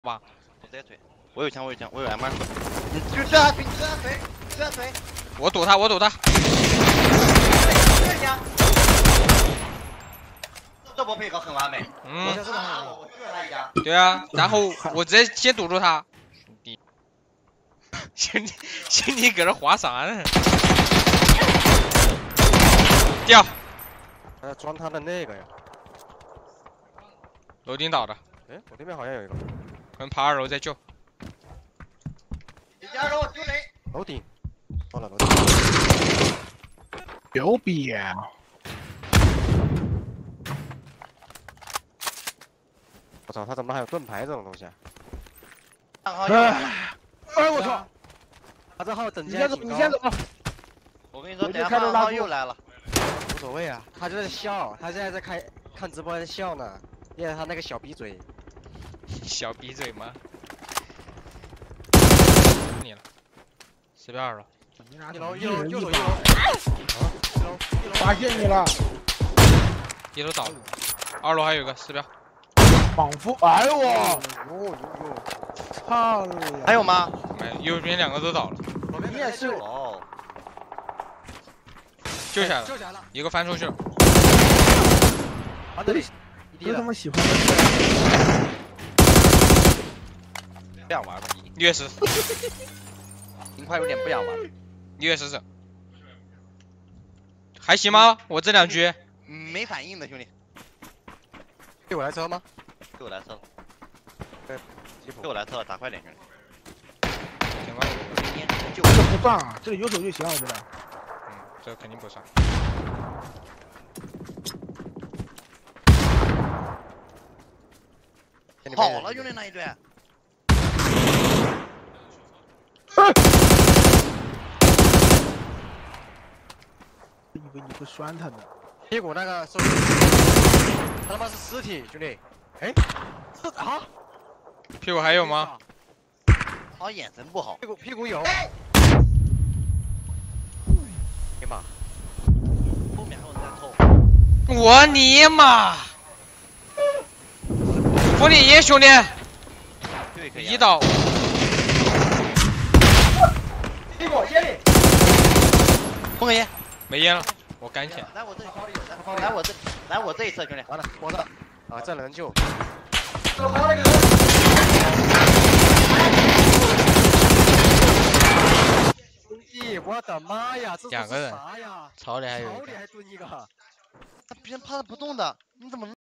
吧， 我直接推。我有枪，我有MR。你就这样推，这样推。 我堵他。 这波配合很完美。 嗯。 我救了他一下。 对啊，然后我直接先堵住他。兄弟搁这划啥呢？掉。 装他的那个呀。 楼顶倒的。 哎，我这边好像有一个。 可能爬2楼再救。 你加油，救谁？ 楼顶。到了楼顶。 牛逼呀！ 我操，他怎么还有盾牌这种东西啊？ 哎，我操！ 他这号等级你先走。 我跟你说，等下暗号又来了。 无所谓啊，他就在笑，他现在在看直播在笑呢，因为他那个小逼嘴。 小逼嘴吗？你了，4-2了。 一楼，右手一楼。 发现你了。 1楼倒了，2楼还有个4-2。 仿佛，哎呦我，操了！ 还有吗？ 没，右边2个都倒了。 你也是哦。 救下来了，一个翻出去了。 啊，这里， 都他妈喜欢。 不想玩了， 虐死。 尽快有点不想玩了。 虐死。还行吗？我这2局。 没反应的兄弟。 对我来车吗？ 对我来车了。 对我来车了，打快点兄弟。 行吧。 这不算啊，这个有手就行，我觉得。 这肯定不算。 好了，兄弟那一队。 以为你会拴他呢。 屁股那个，他他妈是尸体，兄弟。哎，这啊？ 屁股还有吗？ 好像眼神不好。 屁股有。哎妈！ 后面还有人在偷。 我尼玛！福利1兄弟。1刀。 屁股接力。 封个烟。 没烟了，我赶紧。 来我这里，来我这一侧兄弟。 完了，我的。啊，这能救。我的妈呀，这是啥呀？ 草里还有。 草里还蹲一个。 他别人趴着不动的，你怎么？